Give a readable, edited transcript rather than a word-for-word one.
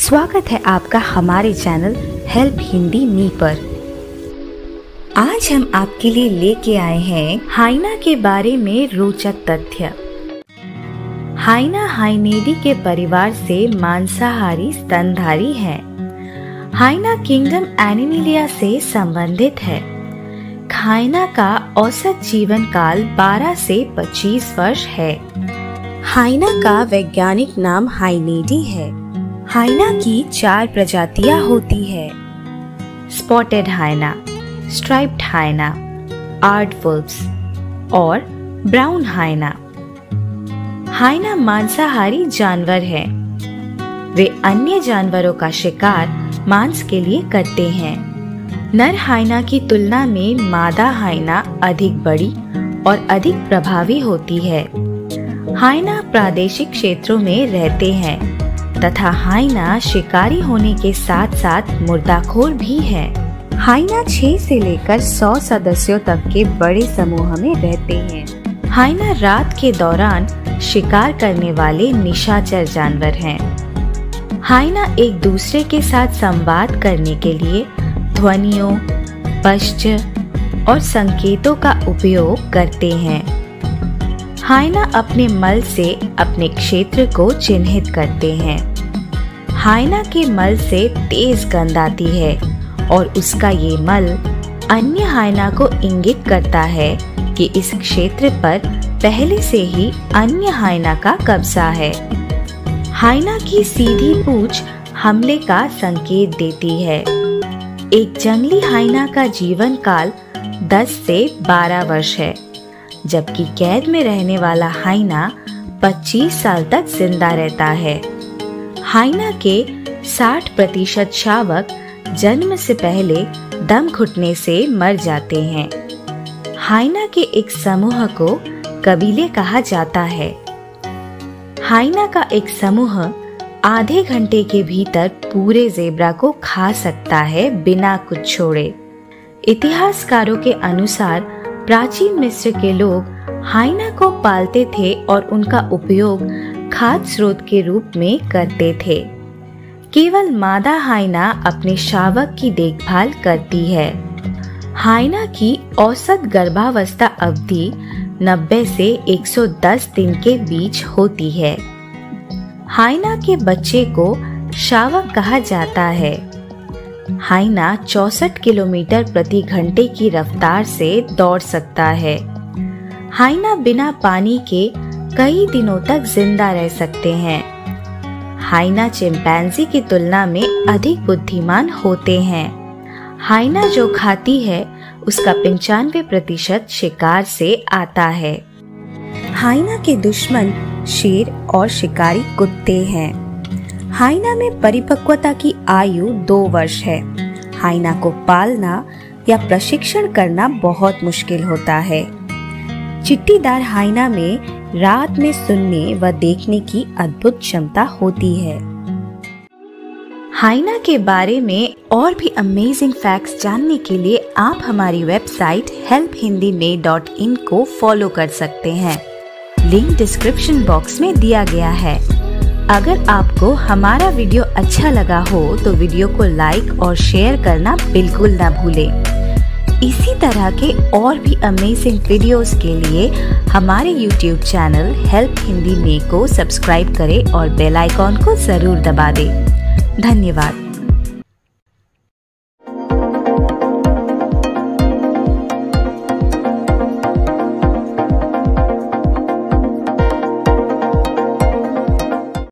स्वागत है आपका हमारे चैनल हेल्प हिंदी मी पर। आज हम आपके लिए लेके आए हैं हाइना के बारे में रोचक तथ्य। हाइना हाइनेडी के परिवार से मांसाहारी स्तनधारी है। हाइना किंगडम एनिमिलिया से संबंधित है। हाइना का औसत जीवन काल 12 से 25 वर्ष है। हाइना का वैज्ञानिक नाम हाइनेडी है। हाइना की 4 प्रजातियां होती है: स्पॉटेड हाइना, स्ट्राइप्ड हाइना, आर्डवुल्व्स और ब्राउन हाइना। हाइना मांसाहारी जानवर है। वे अन्य जानवरों का शिकार मांस के लिए करते हैं। नर हाइना की तुलना में मादा हाइना अधिक बड़ी और अधिक प्रभावी होती है। हाइना प्रादेशिक क्षेत्रों में रहते हैं तथा हाइना शिकारी होने के साथ साथ मुर्दाखोर भी है। हाइना 6 से लेकर 100 सदस्यों तक के बड़े समूह में रहते हैं। हाइना रात के दौरान शिकार करने वाले निशाचर जानवर हैं। हाइना एक दूसरे के साथ संवाद करने के लिए ध्वनियों, पश्च और संकेतों का उपयोग करते हैं। हाइना अपने मल से अपने क्षेत्र को चिन्हित करते हैं। हाइना के मल से तेज गंध आती है और उसका ये मल अन्य हाइना को इंगित करता है कि इस क्षेत्र पर पहले से ही अन्य हाइना का कब्जा है। हाइना की सीधी पूंछ हमले का संकेत देती है। एक जंगली हाइना का जीवन काल 10 से 12 वर्ष है, जबकि कैद में रहने वाला हाइना 25 साल तक जिंदा रहता है। हाइना के 60% शावक जन्म से पहले दम घुटने से मर जाते हैं। हाइना के एक समूह को कबीले कहा जाता है। हाइना का एक समूह आधे घंटे के भीतर पूरे ज़ेब्रा को खा सकता है बिना कुछ छोड़े। इतिहासकारों के अनुसार प्राचीन मिस्र के लोग हाइना को पालते थे और उनका उपयोग खाद्य स्रोत के रूप में करते थे। केवल मादा हाइना अपने शावक की देखभाल करती है। हाइना की औसत गर्भावस्था अवधि 90 से 110 दिन के बीच होती है। हाइना के बच्चे को शावक कहा जाता है। हाइना 64 किलोमीटर प्रति घंटे की रफ्तार से दौड़ सकता है। हाइना बिना पानी के कई दिनों तक जिंदा रह सकते हैं। हाइना चिंपैंजी की तुलना में अधिक बुद्धिमान होते हैं। हाइना जो खाती है उसका 95% शिकार से आता है। हाइना के दुश्मन शेर और शिकारी कुत्ते हैं। हाइना में परिपक्वता की आयु 2 वर्ष है। हाइना को पालना या प्रशिक्षण करना बहुत मुश्किल होता है। चिट्टीदार हाइना में रात में सुनने व देखने की अद्भुत क्षमता होती है। हाइना के बारे में और भी अमेजिंग फैक्ट्स जानने के लिए आप हमारी वेबसाइट helphindimein.in को फॉलो कर सकते हैं। लिंक डिस्क्रिप्शन बॉक्स में दिया गया है। अगर आपको हमारा वीडियो अच्छा लगा हो तो वीडियो को लाइक और शेयर करना बिल्कुल ना भूलें। इसी तरह के और भी अमेजिंग वीडियोस के लिए हमारे YouTube चैनल हेल्प हिंदी में को सब्सक्राइब करें और बेल आइकॉन को जरूर दबा दें। धन्यवाद।